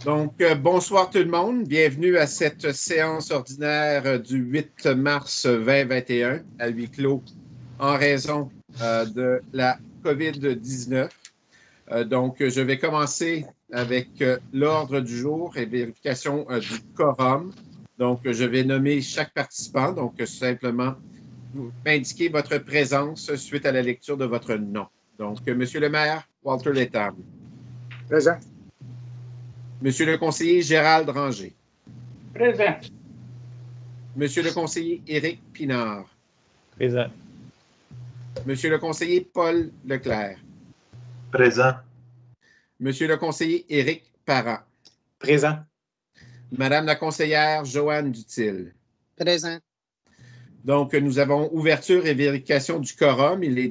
Donc, bonsoir tout le monde. Bienvenue à cette séance ordinaire du 8 mars 2021 à huis clos en raison de la COVID-19. Donc, je vais commencer avec l'ordre du jour et vérification du quorum. Donc, je vais nommer chaque participant. Donc, simplement, vous m'indiquez votre présence suite à la lecture de votre nom. Donc, Monsieur le maire, Walter Letable. Présent. Monsieur le conseiller Gérald Ranger. Présent. Monsieur le conseiller Éric Pinard. Présent. Monsieur le conseiller Paul Leclerc. Présent. Monsieur le conseiller Éric Parent. Présent. Madame la conseillère Joanne Dutil. Présent. Donc, nous avons ouverture et vérification du quorum. Il est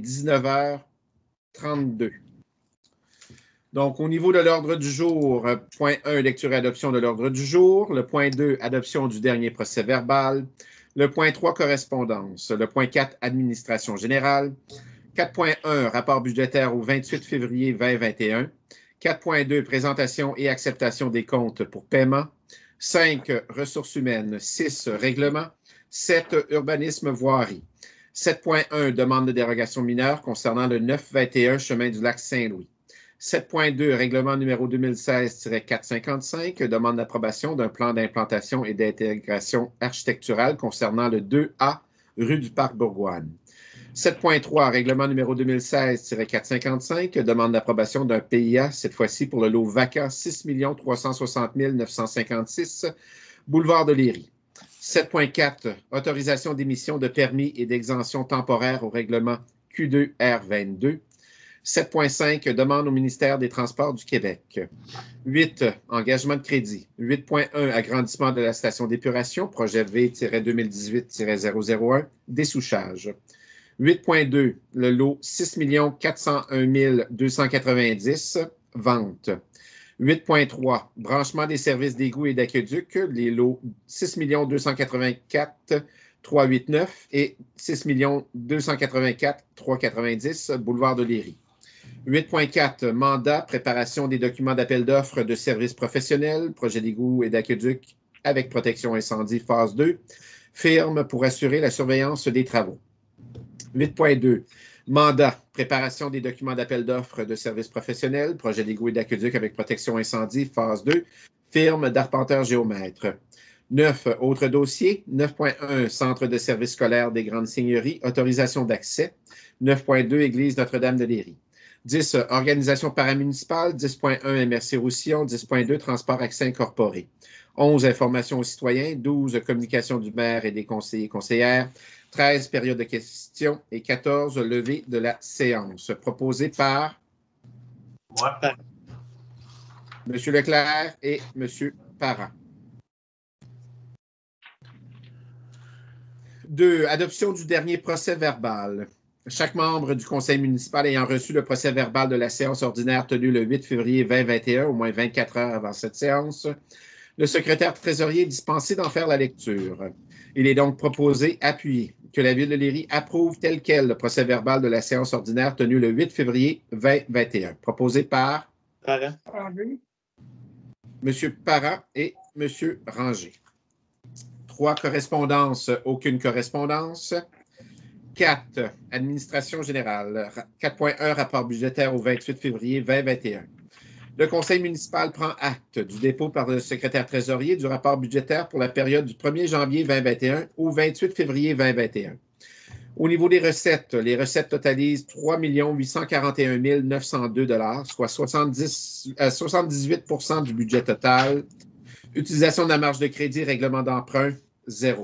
19h32. Donc, au niveau de l'ordre du jour, point 1, lecture et adoption de l'ordre du jour. Le point 2, adoption du dernier procès-verbal. Le point 3, correspondance. Le point 4, administration générale. 4.1, rapport budgétaire au 28 février 2021. 4.2, présentation et acceptation des comptes pour paiement. 5, ressources humaines. 6, règlement. 7, urbanisme voirie. 7.1, demande de dérogation mineure concernant le 921 chemin du lac Saint-Louis. 7.2, règlement numéro 2016-455, demande d'approbation d'un plan d'implantation et d'intégration architecturale concernant le 2A, rue du Parc Bourgogne. 7.3, règlement numéro 2016-455, demande d'approbation d'un PIA, cette fois-ci pour le lot vacant 6 360 956, boulevard de Léry. 7.4, autorisation d'émission de permis et d'exemption temporaire au règlement Q2R22. 7.5, demande au ministère des Transports du Québec. 8, engagement de crédit. 8.1, agrandissement de la station d'épuration, projet V-2018-001, dessouchage. 8.2, le lot 6 401 290, vente. 8.3, branchement des services d'égout et d'aqueduc, les lots 6 284 389 et 6 284 390, boulevard de Léry. 8.4, mandat, préparation des documents d'appel d'offres de services professionnels, projet d'égout et d'aqueduc avec protection incendie, phase 2, firme pour assurer la surveillance des travaux. 8.2, mandat, préparation des documents d'appel d'offres de services professionnels, projet d'égout et d'aqueduc avec protection incendie, phase 2, firme d'arpenteur géomètre. 9, autres dossiers. 9.1, centre de services scolaires des Grandes Seigneuries, autorisation d'accès. 9.2, Église Notre-Dame de Léry. 10, organisation paramunicipale. 10.1, MRC Roussillon. 10.2, transport accès incorporé. 11, information aux citoyens. 12, communication du maire et des conseillers et conseillères. 13, période de questions. Et 14, levée de la séance. Proposé par Moi. M. Leclerc et M. Parent. 2, adoption du dernier procès-verbal. Chaque membre du conseil municipal ayant reçu le procès-verbal de la séance ordinaire tenue le 8 février 2021, au moins 24 heures avant cette séance, le secrétaire trésorier est dispensé d'en faire la lecture. Il est donc proposé, appuyé, que la Ville de Léry approuve tel quel le procès-verbal de la séance ordinaire tenue le 8 février 2021. Proposé par Parent. M. Parent et M. Ranger. 3, correspondance, aucune correspondance. 4, administration générale. 4.1, rapport budgétaire au 28 février 2021. Le conseil municipal prend acte du dépôt par le secrétaire trésorier du rapport budgétaire pour la période du 1er janvier 2021 au 28 février 2021. Au niveau des recettes, les recettes totalisent 3 841 902 $, soit 78 % du budget total. Utilisation de la marge de crédit, règlement d'emprunt, 0.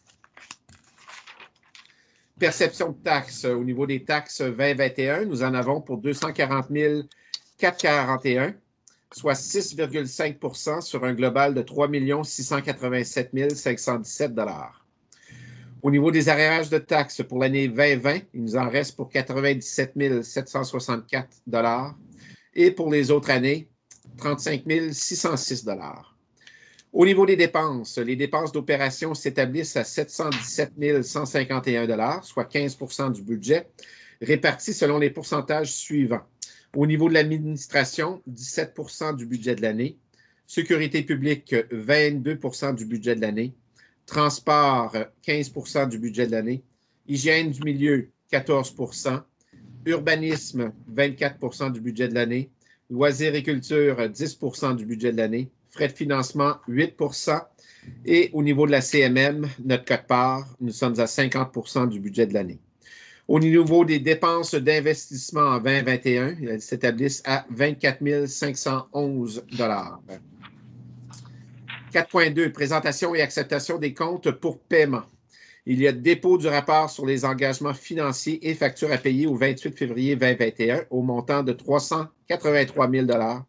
Perception de taxes. Au niveau des taxes 2021, nous en avons pour 240 441, soit 6,5 % sur un global de 3 687 517 $. Au niveau des arriérages de taxes pour l'année 2020, il nous en reste pour 97 764 $. Et pour les autres années, 35 606 $. Au niveau des dépenses, les dépenses d'opération s'établissent à 717 151 $, soit 15 % du budget, répartis selon les pourcentages suivants. Au niveau de l'administration, 17 % du budget de l'année. Sécurité publique, 22 du budget de l'année. Transport, 15 du budget de l'année. Hygiène du milieu, 14 Urbanisme, 24 du budget de l'année. Loisirs et culture, 10 du budget de l'année. Frais de financement, 8 Et au niveau de la CMM, notre quote-part, nous sommes à 50 du budget de l'année. Au niveau des dépenses d'investissement en 2021, elles s'établissent à 24 511 4.2, présentation et acceptation des comptes pour paiement. Il y a dépôt du rapport sur les engagements financiers et factures à payer au 28 février 2021 au montant de 383 000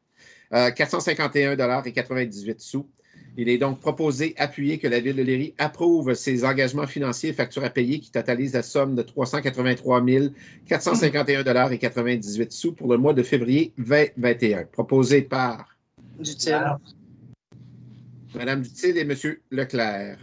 451,98 $. Il est donc proposé, appuyé, que la Ville de Léry approuve ces engagements financiers et factures à payer qui totalisent la somme de 383 451,98 $ pour le mois de février 2021. Proposé par Dutil. Mme Dutil et M. Leclerc.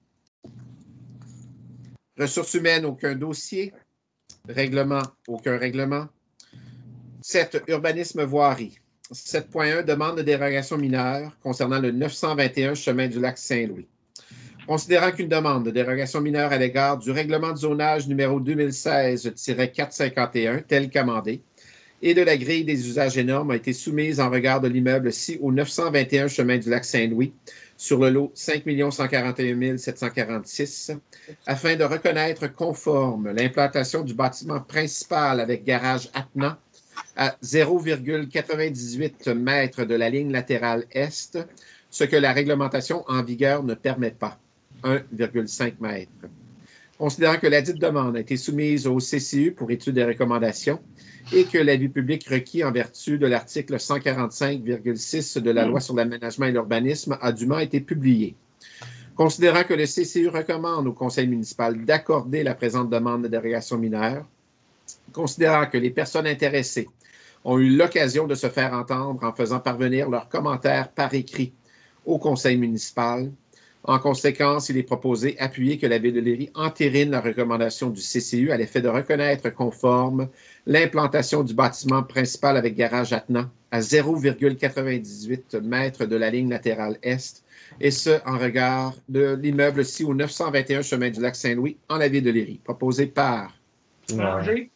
Ressources humaines, aucun dossier. Règlement, aucun règlement. 7. Urbanisme voirie. 7.1, demande de dérogation mineure concernant le 921 chemin du lac Saint-Louis. Considérant qu'une demande de dérogation mineure à l'égard du règlement de zonage numéro 2016-451, tel qu'amendé, et de la grille des usages et normes a été soumise en regard de l'immeuble ci au 921 chemin du lac Saint-Louis sur le lot 5 141 746 afin de reconnaître conforme l'implantation du bâtiment principal avec garage attenant à 0,98 mètres de la ligne latérale est, ce que la réglementation en vigueur ne permet pas, 1,5 mètres. Considérant que la dite demande a été soumise au CCU pour étude et recommandations et que l'avis public requis en vertu de l'article 145,6 de la Loi sur l'aménagement et l'urbanisme a dûment été publié. Considérant que le CCU recommande au Conseil municipal d'accorder la présente demande de dérogation mineure, considérant que les personnes intéressées ont eu l'occasion de se faire entendre en faisant parvenir leurs commentaires par écrit au Conseil municipal, en conséquence, il est proposé, appuyé, que la Ville de Léry entérine la recommandation du CCU à l'effet de reconnaître conforme l'implantation du bâtiment principal avec garage attenant à 0,98 mètres de la ligne latérale est, et ce, en regard de l'immeuble ci au 921 chemin du lac Saint-Louis, en la Ville de Léry. Proposé par Ranger.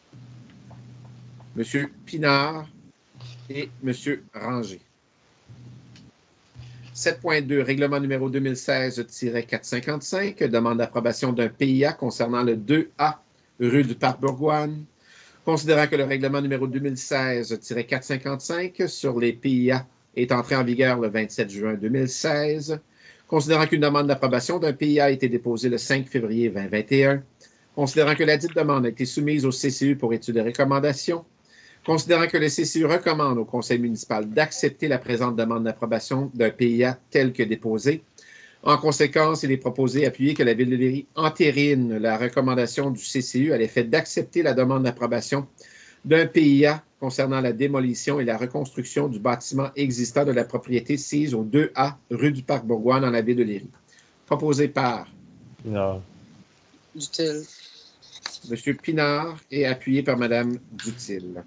M. Pinard et M. Ranger. 7.2, règlement numéro 2016-455, demande d'approbation d'un PIA concernant le 2A rue du Parc Bourgogne. Considérant que le règlement numéro 2016-455 sur les PIA est entré en vigueur le 27 juin 2016, considérant qu'une demande d'approbation d'un PIA a été déposée le 5 février 2021, considérant que la dite demande a été soumise au CCU pour étude et recommandation, considérant que le CCU recommande au Conseil municipal d'accepter la présente demande d'approbation d'un PIA tel que déposé. En conséquence, il est proposé, appuyé, que la Ville de Léry entérine la recommandation du CCU à l'effet d'accepter la demande d'approbation d'un PIA concernant la démolition et la reconstruction du bâtiment existant de la propriété sise au 2A rue du Parc Bourgogne dans la Ville de Léry. Proposé par Dutil. M. Pinard et appuyé par Mme Dutil.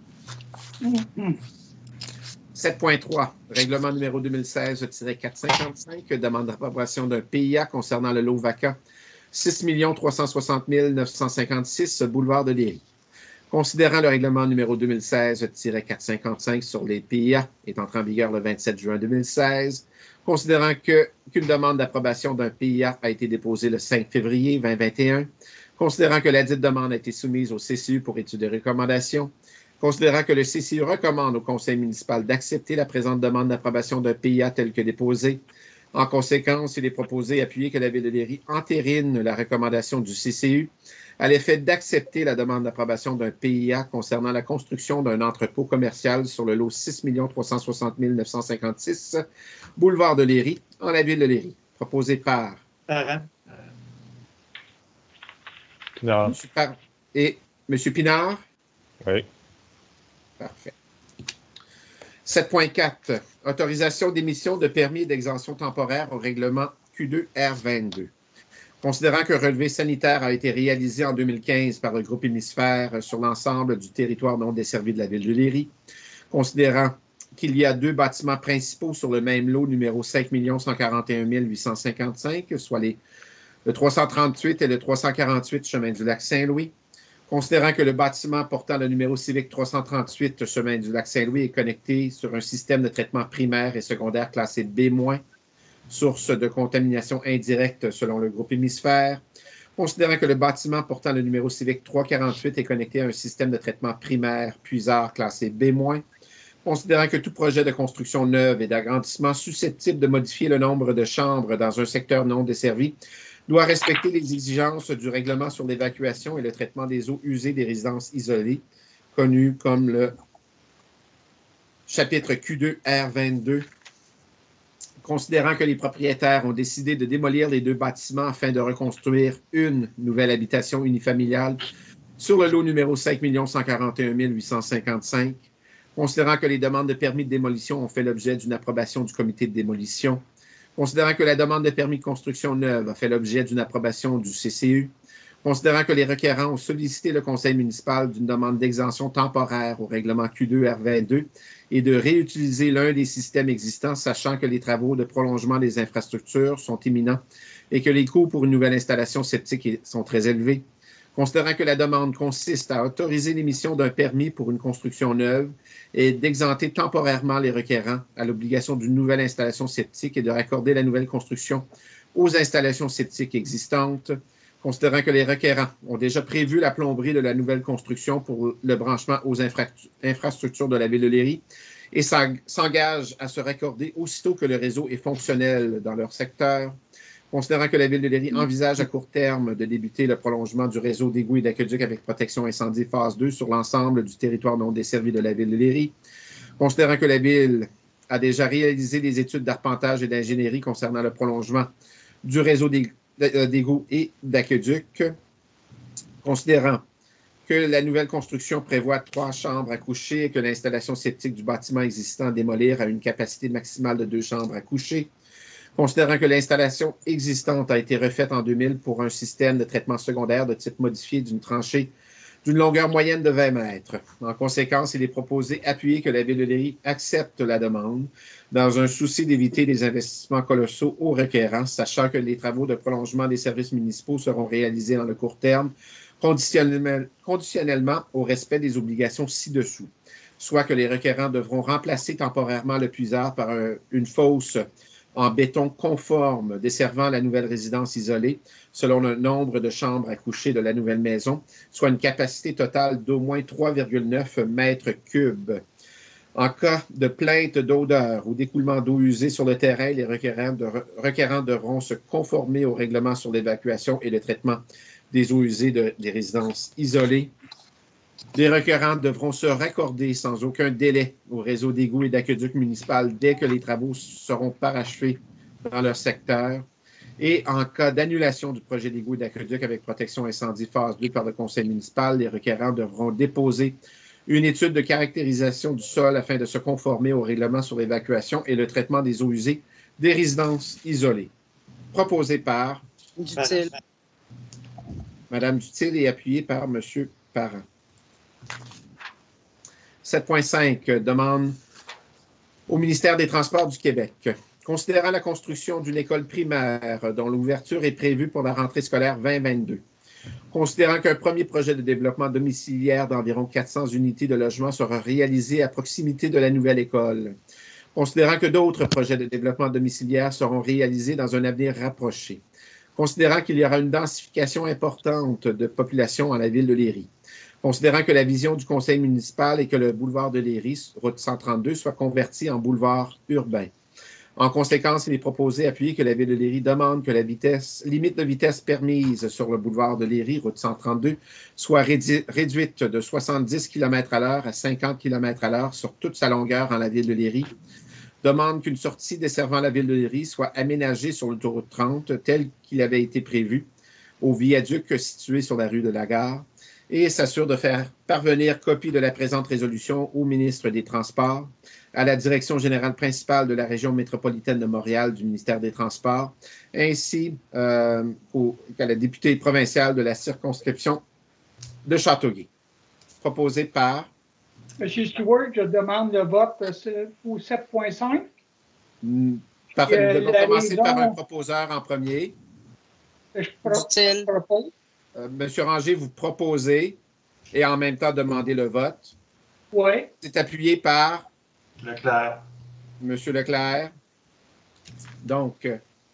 7.3, règlement numéro 2016-455, demande d'approbation d'un PIA concernant le lot vacant 6 360 956 boulevard de Léry. Considérant le règlement numéro 2016-455 sur les PIA est entré en vigueur le 27 juin 2016, considérant qu'une demande d'approbation d'un PIA a été déposée le 5 février 2021, considérant que la dite demande a été soumise au CCU pour étude et recommandation, considérant que le CCU recommande au Conseil municipal d'accepter la présente demande d'approbation d'un PIA tel que déposé. En conséquence, il est proposé, appuyé, que la Ville de Léry entérine la recommandation du CCU à l'effet d'accepter la demande d'approbation d'un PIA concernant la construction d'un entrepôt commercial sur le lot 6 360 956 boulevard de Léry, en la Ville de Léry. Proposé par Parent. Pinard. Et M. Pinard? Oui. Parfait. 7.4. Autorisation d'émission de permis d'exemption temporaire au règlement Q2R22. Considérant qu'un relevé sanitaire a été réalisé en 2015 par le groupe Hémisphère sur l'ensemble du territoire non desservi de la Ville de Léry, considérant qu'il y a deux bâtiments principaux sur le même lot, numéro 5 141 855, soit le 338 et le 348 chemin du lac Saint-Louis. Considérant que le bâtiment portant le numéro civique 338 chemin du lac Saint-Louis est connecté sur un système de traitement primaire et secondaire classé B-, source de contamination indirecte selon le groupe Hémisphère. Considérant que le bâtiment portant le numéro civique 348 est connecté à un système de traitement primaire puisard classé B-, considérant que tout projet de construction neuve et d'agrandissement susceptible de modifier le nombre de chambres dans un secteur non desservi doit respecter les exigences du règlement sur l'évacuation et le traitement des eaux usées des résidences isolées, connu comme le chapitre Q2R22. Considérant que les propriétaires ont décidé de démolir les deux bâtiments afin de reconstruire une nouvelle habitation unifamiliale sur le lot numéro 5 141 855, considérant que les demandes de permis de démolition ont fait l'objet d'une approbation du comité de démolition, considérant que la demande de permis de construction neuve a fait l'objet d'une approbation du CCU, considérant que les requérants ont sollicité le conseil municipal d'une demande d'exemption temporaire au règlement Q2R22 et de réutiliser l'un des systèmes existants, sachant que les travaux de prolongement des infrastructures sont imminents et que les coûts pour une nouvelle installation septique sont très élevés, considérant que la demande consiste à autoriser l'émission d'un permis pour une construction neuve et d'exempter temporairement les requérants à l'obligation d'une nouvelle installation septique et de raccorder la nouvelle construction aux installations septiques existantes, considérant que les requérants ont déjà prévu la plomberie de la nouvelle construction pour le branchement aux infrastructures de la ville de Léry et s'engagent à se raccorder aussitôt que le réseau est fonctionnel dans leur secteur, considérant que la ville de Léry envisage à court terme de débuter le prolongement du réseau d'égouts et d'aqueducs avec protection incendie phase 2 sur l'ensemble du territoire non desservi de la ville de Léry, considérant que la ville a déjà réalisé des études d'arpentage et d'ingénierie concernant le prolongement du réseau d'égouts et d'aqueducs, considérant que la nouvelle construction prévoit 3 chambres à coucher et que l'installation septique du bâtiment existant à démolir a une capacité maximale de 2 chambres à coucher, considérant que l'installation existante a été refaite en 2000 pour un système de traitement secondaire de type modifié d'une tranchée d'une longueur moyenne de 20 mètres. En conséquence, il est proposé appuyé que la ville de Léry accepte la demande dans un souci d'éviter des investissements colossaux aux requérants, sachant que les travaux de prolongement des services municipaux seront réalisés dans le court terme, conditionnellement au respect des obligations ci-dessous, soit que les requérants devront remplacer temporairement le puisard par une fosse en béton conforme desservant la nouvelle résidence isolée selon le nombre de chambres à coucher de la nouvelle maison, soit une capacité totale d'au moins 3,9 mètres cubes. En cas de plainte d'odeur ou d'écoulement d'eau usée sur le terrain, les requérants devront se conformer au règlement sur l'évacuation et le traitement des eaux usées des résidences isolées. Les requérants devront se raccorder sans aucun délai au réseau d'égouts et d'aqueducs municipal dès que les travaux seront parachevés dans leur secteur. Et en cas d'annulation du projet d'égouts et d'aqueduc avec protection incendie phase 2 par le conseil municipal, les requérants devront déposer une étude de caractérisation du sol afin de se conformer au règlement sur l'évacuation et le traitement des eaux usées des résidences isolées. Proposé par Dutil. Mme Dutil et appuyé par M. Parent. 7.5 demande au ministère des Transports du Québec. Considérant la construction d'une école primaire dont l'ouverture est prévue pour la rentrée scolaire 2022, considérant qu'un premier projet de développement domiciliaire d'environ 400 unités de logement sera réalisé à proximité de la nouvelle école, considérant que d'autres projets de développement domiciliaire seront réalisés dans un avenir rapproché, considérant qu'il y aura une densification importante de population à la ville de Léry, considérant que la vision du conseil municipal est que le boulevard de Léry, route 132, soit converti en boulevard urbain. En conséquence, il est proposé appuyer que la ville de Léry demande que la limite de vitesse permise sur le boulevard de Léry, route 132, soit réduite de 70 km/h à 50 km/h sur toute sa longueur en la ville de Léry. Demande qu'une sortie desservant la ville de Léry soit aménagée sur l'autoroute 30 tel qu'il avait été prévu au viaduc situé sur la rue de la Gare et s'assure de faire parvenir copie de la présente résolution au ministre des Transports, à la Direction générale principale de la région métropolitaine de Montréal du ministère des Transports, ainsi qu'à la députée provinciale de la circonscription de Châteauguay. Proposé par Monsieur Stewart, je demande le vote au 7.5. Parfait. Nous devons la commencer par un raison- proposeur en premier. Je Dit-il. propose. Monsieur Ranger, vous proposez et en même temps demandez le vote. Oui. C'est appuyé par Leclerc. Monsieur Leclerc. Donc,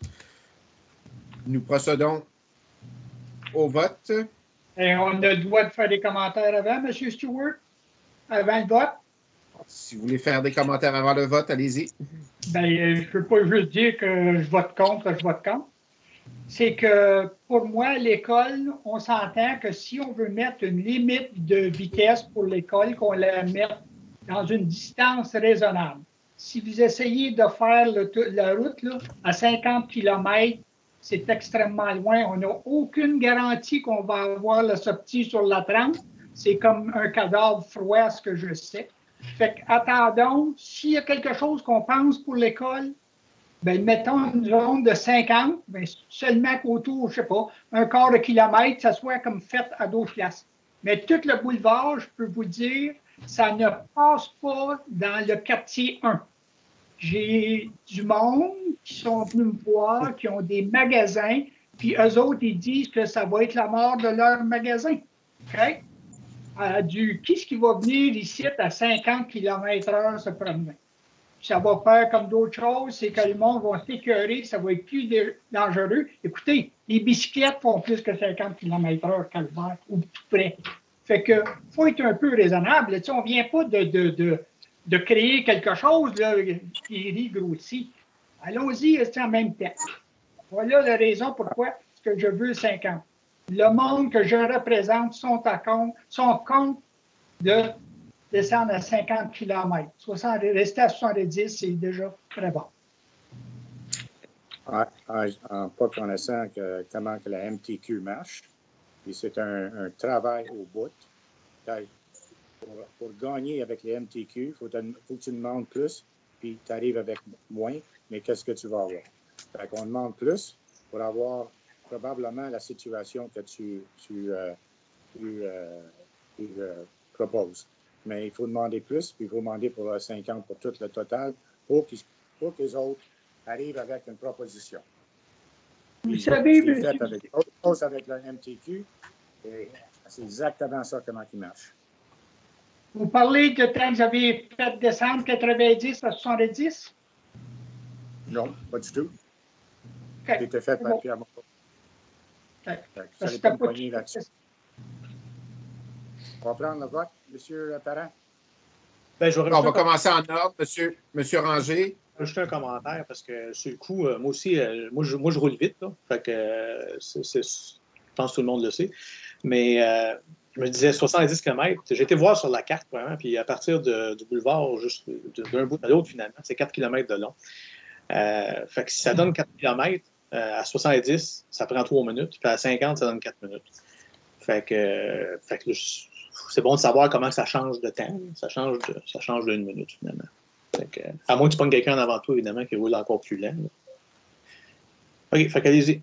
nous procédons au vote. Et on a le droit de faire des commentaires avant, Monsieur Stewart? Avant le vote? Si vous voulez faire des commentaires avant le vote, allez-y. Ben, je ne peux pas juste dire que je vote contre, C'est que pour moi, l'école, on s'entend que si on veut mettre une limite de vitesse pour l'école, qu'on la mette dans une distance raisonnable. Si vous essayez de faire la route là, à 50 km, c'est extrêmement loin. On n'a aucune garantie qu'on va avoir le sortie sur la 30. C'est comme un cadavre froid, à ce que je sais. Fait qu'attendons, s'il y a quelque chose qu'on pense pour l'école, ben, mettons une zone de 50, ben, seulement qu'autour, je ne sais pas, un quart de kilomètre, ça soit comme fait à d'autres places. Mais tout le boulevard, je peux vous dire, ça ne passe pas dans le quartier 1. J'ai du monde qui sont venus me voir, qui ont des magasins, puis eux autres, ils disent que ça va être la mort de leur magasin. OK? Qui est-ce qui va venir ici à 50 km/h se promener? Ça va faire comme d'autres choses, c'est que le monde va s'écœurer, ça va être plus dangereux. Écoutez, les bicyclettes font plus que 50 km/h calvaire, ou tout près. Fait que faut être un peu raisonnable. Tu sais, on ne vient pas de créer quelque chose là, qui grossit. Allons-y en même temps. Voilà la raison pourquoi que je veux 50. Le monde que je représente sont contre de descendre à 50 km. Rester à 70, c'est déjà très bon. En pas connaissant comment que la MTQ marche, puis c'est un travail au bout. Pour gagner avec les MTQ, il faut que tu demandes plus, puis tu arrives avec moins, mais qu'est-ce que tu vas avoir? Fait qu'on demande plus pour avoir probablement la situation que tu proposes. Mais il faut demander plus, puis il faut demander pour 50 pour tout le total, pour que les autres arrivent avec une proposition. Vous savez, c'est fait avec autre chose avec le MTQ, et c'est exactement ça comment il marche. Vous parlez de temps que vous avez fait descendre 90 à 70? Non, pas du tout. Okay. C'était fait par Pierre Monod. Okay. Ça n'est pas une là-dessus. On va prendre le vote, M. Parent. Ben, on va commencer en ordre, Monsieur Ranger. Je vais ajouter un commentaire parce que sur le coup, moi aussi, moi je roule vite. Là, fait que je pense que tout le monde le sait. Mais je me disais 70 km. J'ai été voir sur la carte, vraiment, puis à partir du boulevard, juste d'un bout à l'autre, finalement, c'est 4 km de long. Fait que si ça donne 4 km, à 70, ça prend 3 minutes, puis à 50, ça donne 4 minutes. Fait que c'est bon de savoir comment ça change de temps. Ça change de 1 minute, finalement. Fait que, à moins que tu prennes quelqu'un en avant toi, évidemment, qui roule encore plus lent. Là. OK, fait qu'allez-y.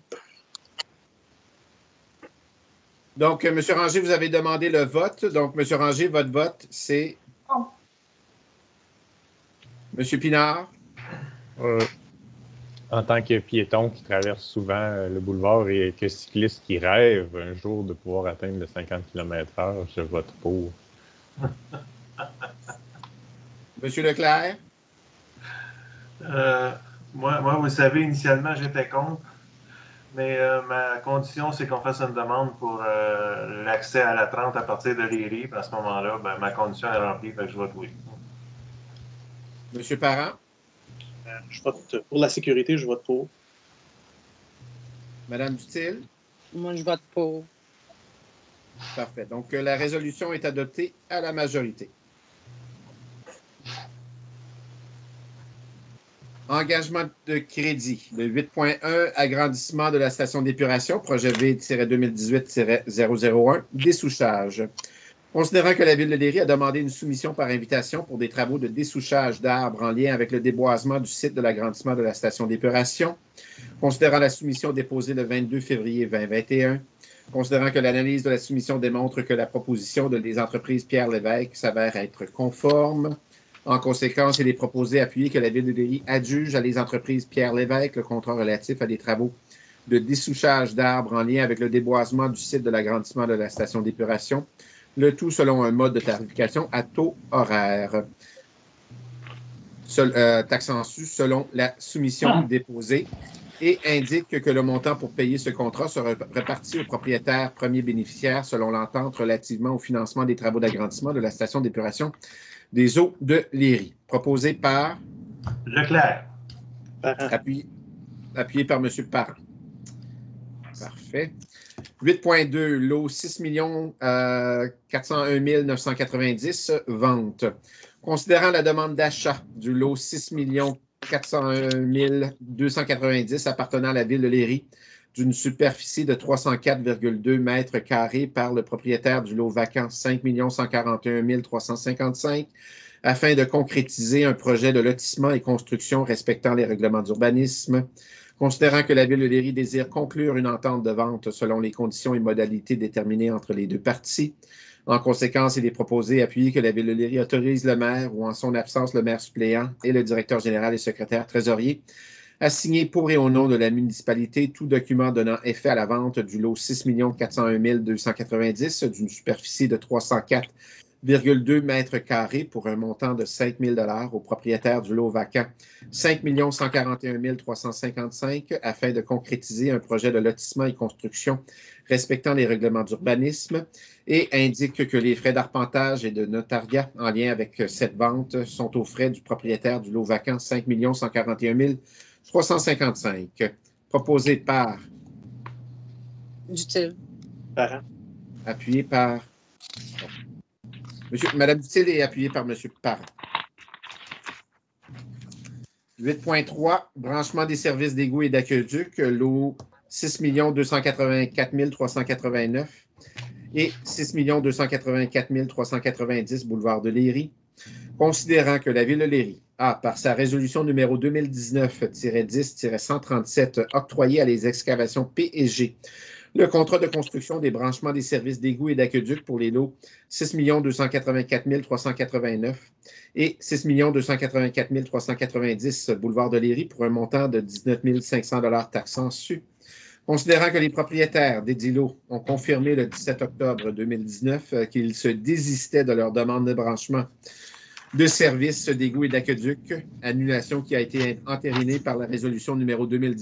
Donc, M. Ranger, vous avez demandé le vote. Donc, M. Ranger, votre vote, c'est... M. Pinard? En tant que piéton qui traverse souvent le boulevard et que cycliste qui rêve un jour de pouvoir atteindre le 50 km/h, je vote pour. Monsieur Leclerc? Moi, vous savez, initialement, j'étais contre. Mais ma condition, c'est qu'on fasse une demande pour l'accès à la 30 à partir de Léry. À ce moment-là, ben, ma condition est remplie, fait que je vote oui. Monsieur Parent? Je vote pour la sécurité, je vote pour. Madame Dutil? Moi, je vote pour. Parfait. Donc, la résolution est adoptée à la majorité. Engagement de crédit. Le 8.1, agrandissement de la station d'épuration, projet V-2018-001, dessouchage. Considérant que la Ville de Léry a demandé une soumission par invitation pour des travaux de dessouchage d'arbres en lien avec le déboisement du site de l'agrandissement de la station d'épuration, considérant la soumission déposée le 22 février 2021, Considérant que l'analyse de la soumission démontre que la proposition des entreprises Pierre Lévesque s'avère être conforme, en conséquence, il est proposé appuyer que la Ville de Léry adjuge à les entreprises Pierre Lévesque le contrat relatif à des travaux de dessouchage d'arbres en lien avec le déboisement du site de l'agrandissement de la station d'épuration, le tout selon un mode de tarification à taux horaire. Taxant su selon la soumission déposée et indique que le montant pour payer ce contrat sera réparti au propriétaire premier bénéficiaire selon l'entente relativement au financement des travaux d'agrandissement de la station d'épuration des eaux de Léry. Proposé par Leclerc. Appuyé par M. Parent. Parfait. 8.2, lot 6 401 990, vente. Considérant la demande d'achat du lot 6 401 290 appartenant à la Ville de Léry d'une superficie de 304,2 mètres carrés par le propriétaire du lot vacant 5 141 355 afin de concrétiser un projet de lotissement et construction respectant les règlements d'urbanisme. Considérant que la Ville de Léry désire conclure une entente de vente selon les conditions et modalités déterminées entre les deux parties, en conséquence, il est proposé appuyer que la Ville de Léry autorise le maire ou en son absence le maire suppléant et le directeur général et secrétaire trésorier à signer pour et au nom de la municipalité tout document donnant effet à la vente du lot 6 401 290 d'une superficie de 304,2 mètres carrés pour un montant de 5 000 au propriétaire du lot vacant 5 141 355 afin de concrétiser un projet de lotissement et construction respectant les règlements d'urbanisme et indique que les frais d'arpentage et de notariat en lien avec cette vente sont aux frais du propriétaire du lot vacant 5 141 355. Proposé par Dutil. Parent. Appuyé par Madame Dutil est appuyée par M. Parent. 8.3, branchement des services d'égout et d'aqueduc, lot 6 284 389 et 6 284 390 boulevard de Léry. Considérant que la Ville de Léry a, par sa résolution numéro 2019-10-137 octroyé à les excavations P&G le contrat de construction des branchements des services d'égout et d'aqueduc pour les lots 6 284 389 et 6 284 390 boulevard de Léry pour un montant de 19 500 taxant su. Considérant que les propriétaires des dix lots ont confirmé le 17 octobre 2019 qu'ils se désistaient de leur demande de branchement de services d'égout et d'aqueduc, annulation qui a été entérinée par la résolution numéro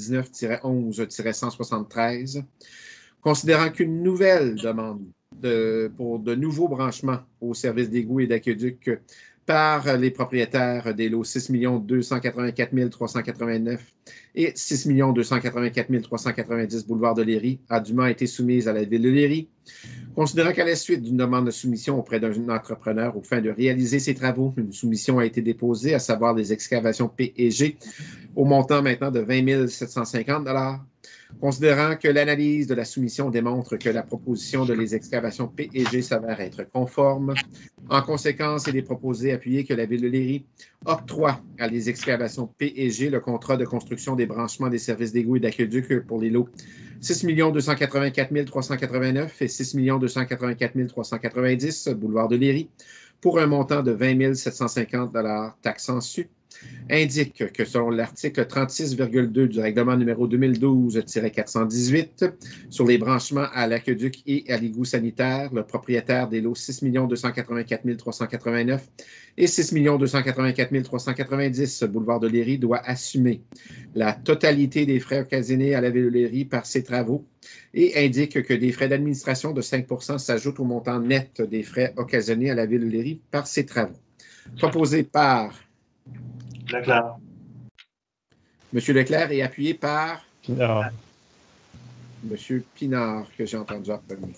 2019-11-173, considérant qu'une nouvelle demande pour de nouveaux branchements aux services d'égout et d'aqueduc par les propriétaires des lots 6 284 389 et 6 284 390 boulevard de Léry a dûment été soumise à la Ville de Léry. Considérant qu'à la suite d'une demande de soumission auprès d'un entrepreneur aux fins de réaliser ses travaux, une soumission a été déposée, à savoir des excavations P&G, au montant maintenant de 20 750 $. Considérant que l'analyse de la soumission démontre que la proposition de les excavations P&G s'avère être conforme, en conséquence, il est proposé appuyer que la Ville de Léry octroie à les excavations P&G le contrat de construction des branchements des services d'égout et d'aqueduc pour les lots 6 284 389 et 6 284 390 boulevard de Léry pour un montant de 20 750 $ taxant su. Indique que selon l'article 36,2 du règlement numéro 2012-418 sur les branchements à l'aqueduc et à l'égout sanitaire, le propriétaire des lots 6 284 389 et 6 284 390 boulevard de Léry doit assumer la totalité des frais occasionnés à la Ville de Léry par ses travaux et indique que des frais d'administration de 5 % s'ajoutent au montant net des frais occasionnés à la Ville de Léry par ses travaux. Proposé par Leclerc. Monsieur Leclerc est appuyé par Pinard. Monsieur Pinard, que j'ai entendu en premier.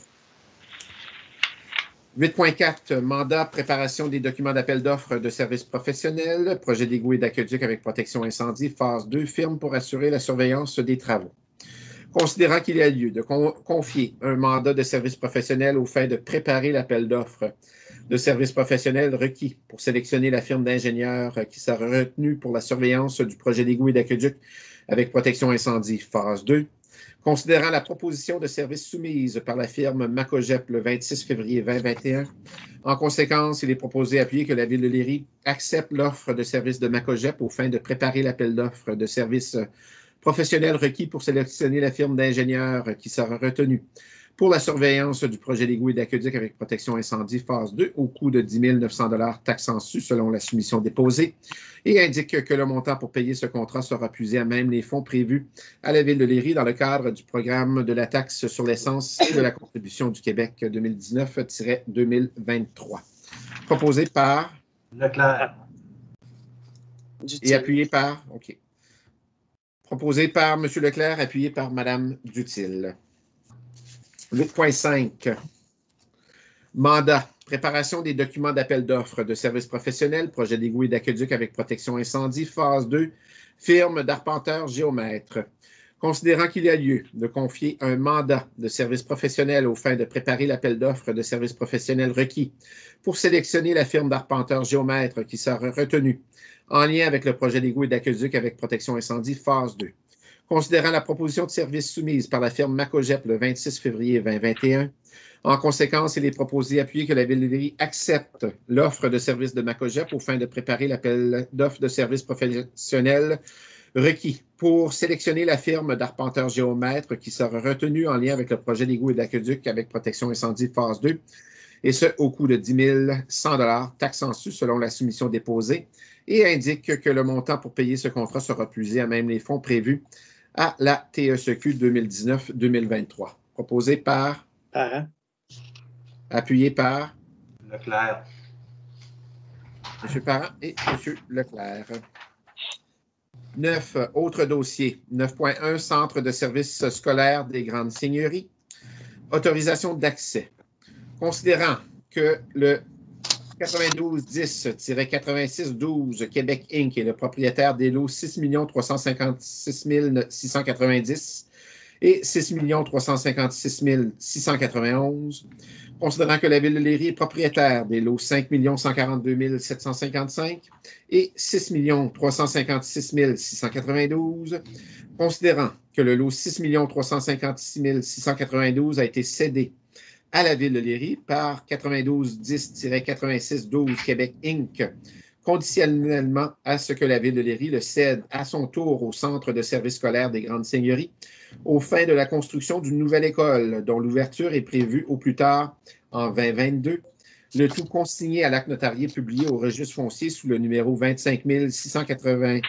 8.4, mandat, préparation des documents d'appel d'offres de services professionnels, projet d'égout et d'aqueduc avec protection incendie, phase 2, firme pour assurer la surveillance des travaux. Considérant qu'il y a lieu de confier un mandat de service professionnel aux fins de préparer l'appel d'offres de services professionnels requis pour sélectionner la firme d'ingénieurs qui sera retenue pour la surveillance du projet d'égout et d'aqueduc avec protection incendie, phase 2. Considérant la proposition de service soumise par la firme Macogep le 26 février 2021, en conséquence, il est proposé appuyer que la Ville de Léry accepte l'offre de service de Macogep aux fins de préparer l'appel d'offres de services professionnels requis pour sélectionner la firme d'ingénieurs qui sera retenue pour la surveillance du projet d'égout et d'aqueduc avec protection incendie phase 2 au coût de 10 900 $ taxes en sus selon la soumission déposée et indique que le montant pour payer ce contrat sera puisé à même les fonds prévus à la Ville de Léry dans le cadre du programme de la taxe sur l'essence et de la contribution du Québec 2019-2023. Proposé par Leclerc. et appuyé par, OK. Proposé par M. Leclerc, appuyé par Mme Dutil. 8.5. Mandat. Préparation des documents d'appel d'offres de services professionnels, projet d'égout et d'aqueduc avec protection incendie, phase 2, firme d'arpenteur géomètre. Considérant qu'il y a lieu de confier un mandat de service professionnel aux fins de préparer l'appel d'offres de services professionnels requis pour sélectionner la firme d'arpenteur géomètre qui sera retenue en lien avec le projet d'égout et d'aqueduc avec protection incendie, phase 2. Considérant la proposition de service soumise par la firme Macogep le 26 février 2021, en conséquence, il est proposé d'appuyer que la Ville de Léry accepte l'offre de service de Macogep aux fins de préparer l'appel d'offres de services professionnels requis pour sélectionner la firme d'arpenteur géomètre qui sera retenue en lien avec le projet d'égout et d'aqueduc avec protection incendie phase 2, et ce au coût de 10 100 $ taxes en sus selon la soumission déposée, et indique que le montant pour payer ce contrat sera puisé à même les fonds prévus à la TSEQ 2019-2023. Proposé par? Parent. Appuyé par? Leclerc. M. Parent et M. Leclerc. 9. Autres dossiers. 9.1. Centre de services scolaires des Grandes Seigneuries. Autorisation d'accès. Considérant que le 9210-8612 Québec Inc. est le propriétaire des lots 6 356 690 et 6 356 691. Considérant que la Ville de Léry est propriétaire des lots 5 142 755 et 6 356 692. Considérant que le lot 6 356 692 a été cédé à la Ville de Léry par 9210-8612 Québec Inc., conditionnellement à ce que la Ville de Léry le cède à son tour au Centre de services scolaires des Grandes Seigneuries aux fins de la construction d'une nouvelle école dont l'ouverture est prévue au plus tard en 2022, le tout consigné à l'acte notarié publié au registre foncier sous le numéro 25 681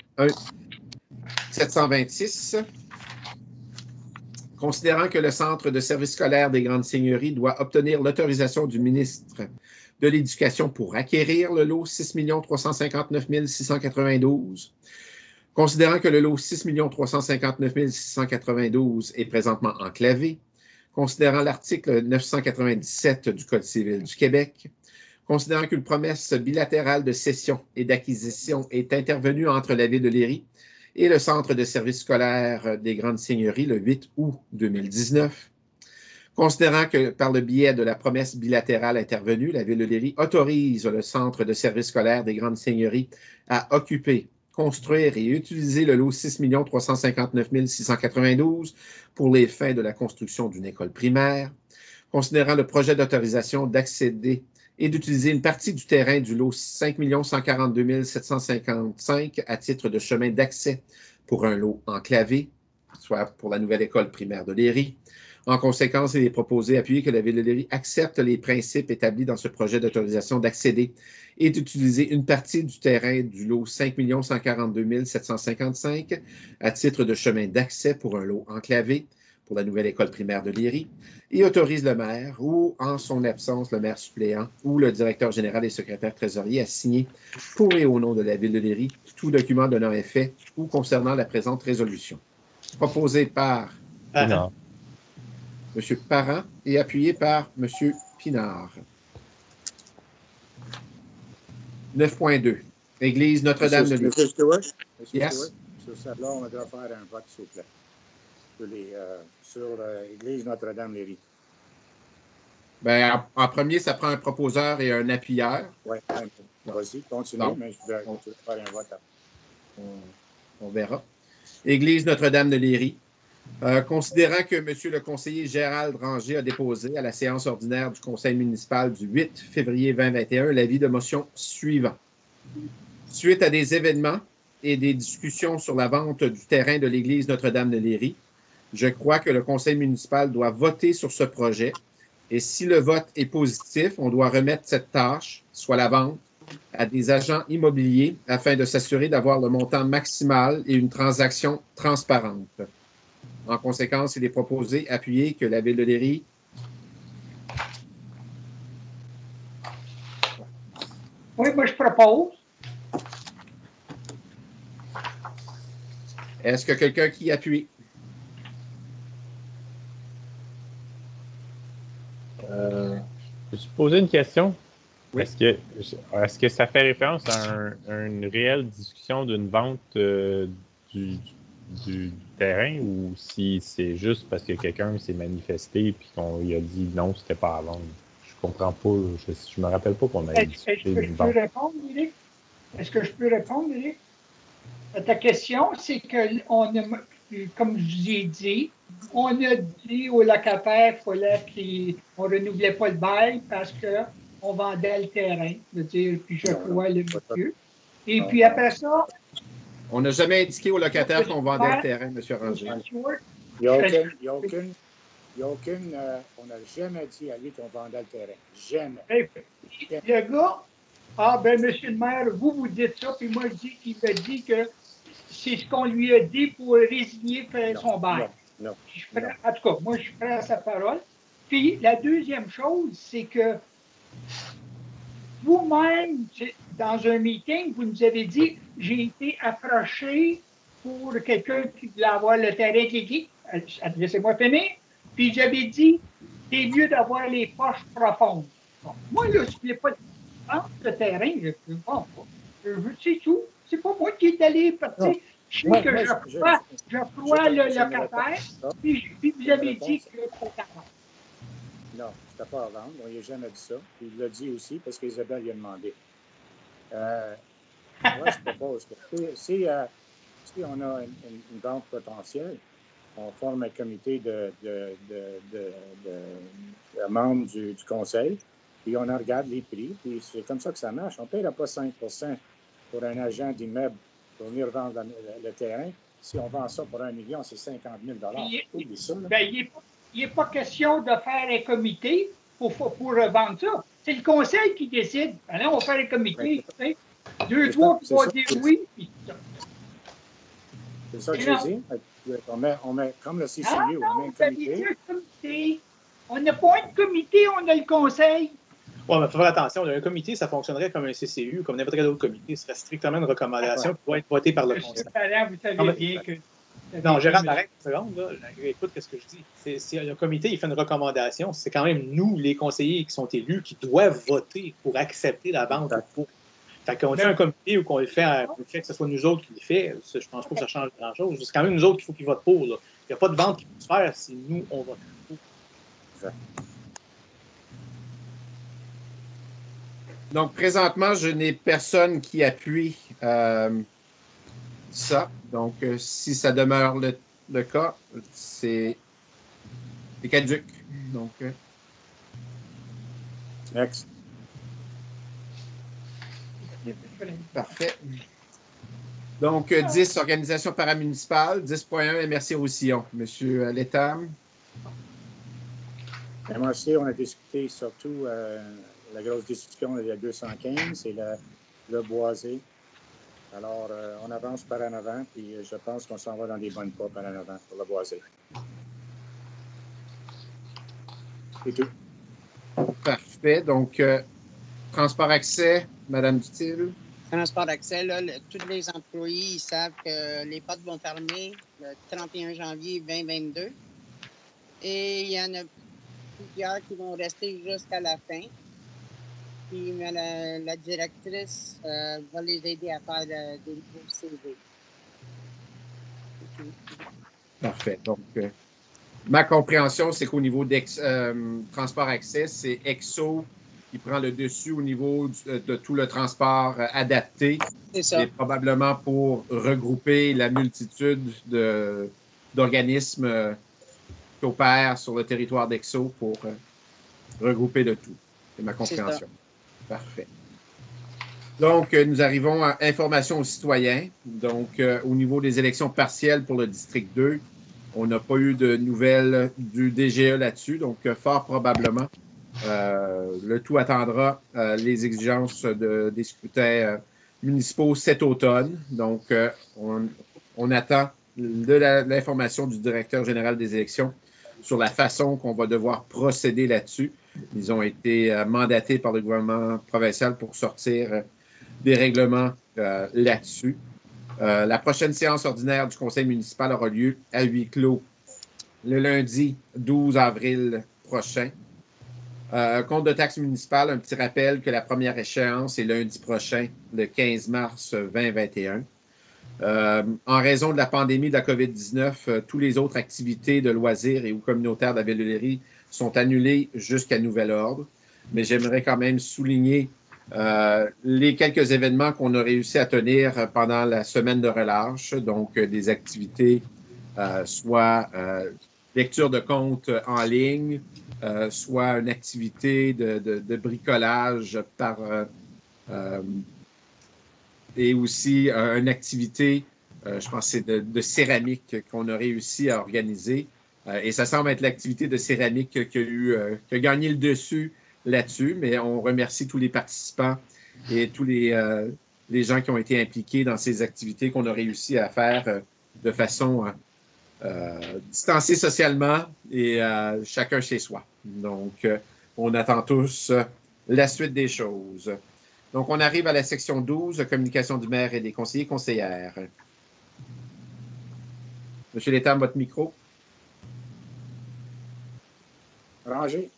726. Considérant que le Centre de services scolaires des Grandes Seigneuries doit obtenir l'autorisation du ministre de l'Éducation pour acquérir le lot 6 359 692, considérant que le lot 6 359 692 est présentement enclavé, considérant l'article 997 du Code civil du Québec, considérant qu'une promesse bilatérale de cession et d'acquisition est intervenue entre la Ville de Léry et le Centre de services scolaires des Grandes Seigneuries le 8 août 2019. Considérant que par le biais de la promesse bilatérale intervenue, la Ville de Léry autorise le Centre de services scolaires des Grandes Seigneuries à occuper, construire et utiliser le lot 6 359 692 pour les fins de la construction d'une école primaire. Considérant le projet d'autorisation d'accéder et d'utiliser une partie du terrain du lot 5 142 755 à titre de chemin d'accès pour un lot enclavé, soit pour la nouvelle école primaire de Léry. En conséquence, il est proposé d'appuyer que la Ville de Léry accepte les principes établis dans ce projet d'autorisation d'accéder et d'utiliser une partie du terrain du lot 5 142 755 à titre de chemin d'accès pour un lot enclavé pour la nouvelle école primaire de Léry et autorise le maire ou, en son absence, le maire suppléant ou le directeur général et secrétaire trésorier à signer pour et au nom de la Ville de Léry tout document donnant effet ou concernant la présente résolution. Proposé par Non. M. Parent et appuyé par M. Pinard. 9.2. Église Notre-Dame de Léry. Monsieur Stewart? Yes. Stewart, sur celle-là, on va devoir faire un vote, s'il vous plaît. Sur l'Église Notre-Dame-Léry. Ben, en premier, ça prend un proposeur et un appuyeur. Oui, vas-y, continue, Non. mais je vais faire un vote. On verra. Église Notre-Dame de Léry. Considérant que M. le conseiller Gérald Ranger a déposé à la séance ordinaire du conseil municipal du 8 février 2021 l'avis de motion suivant. Suite à des événements et des discussions sur la vente du terrain de l'église Notre-Dame de Léry, je crois que le conseil municipal doit voter sur ce projet et si le vote est positif, on doit remettre cette tâche, soit la vente, à des agents immobiliers afin de s'assurer d'avoir le montant maximal et une transaction transparente. En conséquence, il est proposé, appuyé, que la Ville de Léry Oui, moi, je propose. Est-ce que quelqu'un qui appuie? Peux-tu poser une question? Oui. Est-ce que ça fait référence à une réelle discussion d'une vente du terrain ou si c'est juste parce que quelqu'un s'est manifesté et qu'on lui a dit non, c'était pas à vendre? Je comprends pas. Je me rappelle pas qu'on avait discuté Est-ce que je d'une peux vente. répondre, Éric? Est-ce que je peux répondre, Éric? Ta question, c'est que, comme je vous ai dit, on a dit aux locataires qu'il fallait qu'on ne renouvelait pas le bail parce qu'on vendait le terrain. Je veux dire, puis je crois le monsieur. Et puis après ça, On n'a jamais indiqué aux locataires qu'on vendait le terrain, M. Ranger. Il n'y a aucune, on n'a jamais dit à lui qu'on vendait le terrain. Jamais. Le gars, ah ben, monsieur le maire, vous dites ça, puis moi je dis qu'il me dit que c'est ce qu'on lui a dit pour résigner son bail. Non. En tout cas, moi je suis prêt à sa parole. Puis la deuxième chose, c'est que vous-même, dans un meeting, vous nous avez dit j'ai été approché pour quelqu'un qui voulait avoir le terrain de l'église. Laissez-moi finir. Puis j'avais dit c'est mieux d'avoir les poches profondes. Bon, moi, là, je ne voulais pas vendre le terrain, je ne veux pas. C'est tout. C'est pas moi qui est allé partir. Je sais que je crois le locataire, puis vous avez dit que c'était à vendre. Non, c'était pas à vendre. On lui a jamais dit ça. Il l'a dit aussi parce qu'Isabelle lui a demandé. Moi, je propose que si on a une vente potentielle, on forme un comité de membres du conseil, puis on en regarde les prix, puis c'est comme ça que ça marche. On ne paiera pas 5 pour un agent d'immeuble pour venir vendre le terrain. Si on vend ça pour 1 million, c'est 50 000 Oublie ça. Ben, il n'est pas question de faire un comité pour vendre ça. C'est le conseil qui décide. Alors, on va faire un comité. Ben, 2, 3, 3 dire oui. C'est ça que je dis. On met comme le CCU, on met un comité. On n'a pas un comité, on a le conseil. Oui, mais il faut faire attention. Un comité, ça fonctionnerait comme un CCU, comme n'importe quel autre comité. Ce serait strictement une recommandation qui doit être votée par le conseil. Parent, vous savez bien que... Non, Gérard, arrête une seconde. Là. Écoute, qu'est-ce que je dis? Si un comité il fait une recommandation, c'est quand même nous, les conseillers qui sont élus, qui doivent voter pour accepter la vente ou pas. Fait qu'on fait un comité ou qu'on le fait que ce soit nous autres qui le fait, je pense pas que ça change grand-chose. C'est quand même nous autres qu'il faut qu'ils votent pour. Là. Il n'y a pas de vente qui peut se faire si nous, on vote pour. Exact. Donc, présentement, je n'ai personne qui appuie ça. Donc, si ça demeure le cas, c'est caduc. Donc, next. Parfait. Donc, 10, organisation paramunicipale. 10.1, MRC Roussillon. Monsieur Lettam. MRC, on a discuté surtout la grosse discussion, il y a 215, c'est le boisé. Alors, on avance par en avant, puis je pense qu'on s'en va dans des bonnes pas par en avant pour le boisé. C'est tout. Parfait. Donc, transport accès, Madame Dutil. Transport accès, là, tous les employés ils savent que les portes vont fermer le 31 janvier 2022. Et il y en a plusieurs qui vont rester jusqu'à la fin. Puis la directrice va les aider à faire des nouveaux CV. Parfait. Donc, ma compréhension, c'est qu'au niveau transport accès, c'est EXO qui prend le dessus au niveau de tout le transport adapté. C'est ça. Et probablement pour regrouper la multitude d'organismes qui opèrent sur le territoire d'Exo pour regrouper le tout. C'est ma compréhension. Parfait. Donc, nous arrivons à information aux citoyens. Donc, au niveau des élections partielles pour le district 2, on n'a pas eu de nouvelles du DGE là-dessus. Donc, fort probablement, le tout attendra les exigences des scrutins municipaux cet automne. Donc, on attend de l'information du directeur général des élections sur la façon qu'on va devoir procéder là-dessus. Ils ont été mandatés par le gouvernement provincial pour sortir des règlements là-dessus. La prochaine séance ordinaire du conseil municipal aura lieu à huis clos le lundi 12 avril prochain. Compte de taxes municipales, un petit rappel que la première échéance est lundi prochain, le 15 mars 2021. En raison de la pandémie de la COVID-19, toutes les autres activités de loisirs et ou communautaires de la ville de Léry sont annulées jusqu'à nouvel ordre. Mais j'aimerais quand même souligner les quelques événements qu'on a réussi à tenir pendant la semaine de relâche, donc des activités, soit lecture de comptes en ligne, soit une activité de bricolage et aussi une activité, je pense que c'est de céramique qu'on a réussi à organiser. Et ça semble être l'activité de céramique qui a gagné le dessus là-dessus, mais on remercie tous les participants et tous les gens qui ont été impliqués dans ces activités qu'on a réussi à faire de façon distancée socialement et chacun chez soi. Donc, on attend tous la suite des choses. Donc, on arrive à la section 12, communication du maire et des conseillers conseillères. Monsieur Létam, votre micro. Rangé.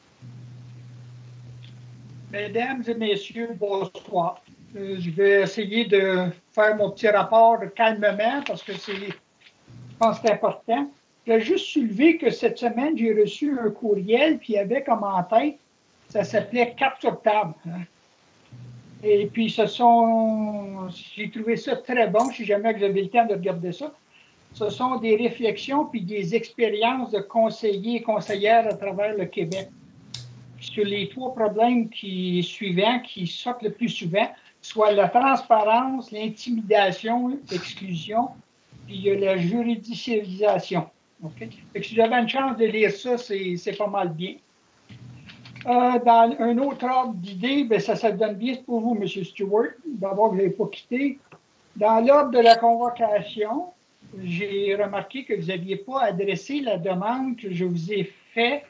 Mesdames et messieurs, bonsoir. Je vais essayer de faire mon petit rapport calmement parce que je pense que c'est important. Je vais juste soulever que cette semaine, j'ai reçu un courriel, puis il y avait comme en tête, ça s'appelait 4 sur table. Hein. Et puis, j'ai trouvé ça très bon, si jamais vous avez le temps de regarder ça. Ce sont des réflexions puis des expériences de conseillers et conseillères à travers le Québec sur les 3 problèmes suivants qui sortent le plus souvent, soit la transparence, l'intimidation, l'exclusion, puis la juridicialisation. Okay? Si vous avez une chance de lire ça, c'est pas mal bien. Dans un autre ordre d'idée, ça donne bien pour vous, M. Stewart, d'abord que vous n'avez pas quitté. Dans l'ordre de la convocation, j'ai remarqué que vous n'aviez pas adressé la demande que je vous ai faite.